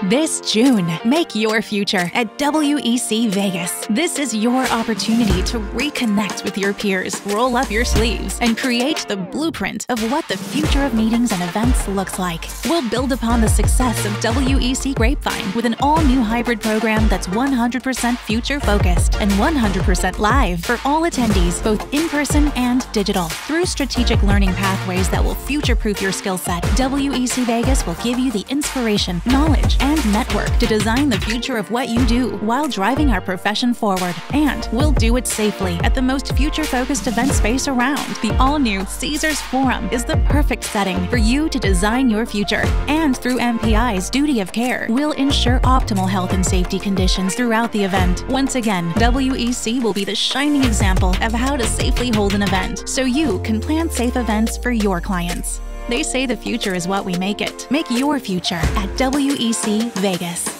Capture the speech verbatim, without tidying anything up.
This June, make your future at W E C Vegas. This is your opportunity to reconnect with your peers, roll up your sleeves, and create the blueprint of what the future of meetings and events looks like. We'll build upon the success of W E C Grapevine with an all-new hybrid program that's one hundred percent future-focused and one hundred percent live for all attendees, both in-person and digital. Through strategic learning pathways that will future-proof your skill set, W E C Vegas will give you the inspiration, knowledge, and network to design the future of what you do while driving our profession forward. And we'll do it safely at the most future-focused event space around. The all-new Caesars Forum is the perfect setting for you to design your future. And through M P I's duty of care, we'll ensure optimal health and safety conditions throughout the event. Once again, W E C will be the shining example of how to safely hold an event, so you can plan safe events for your clients. They say the future is what we make it. Make your future at W E C Vegas.